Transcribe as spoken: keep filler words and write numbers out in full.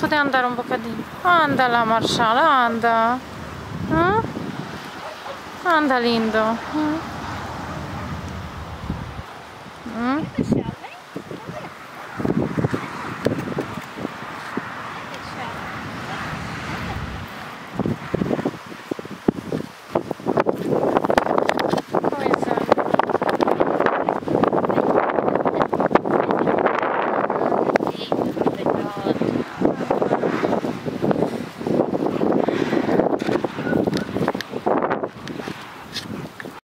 Potete andare un bocadino. Anda là, Marshall, anda. Eh? Anda, lindo. Mm? Mm?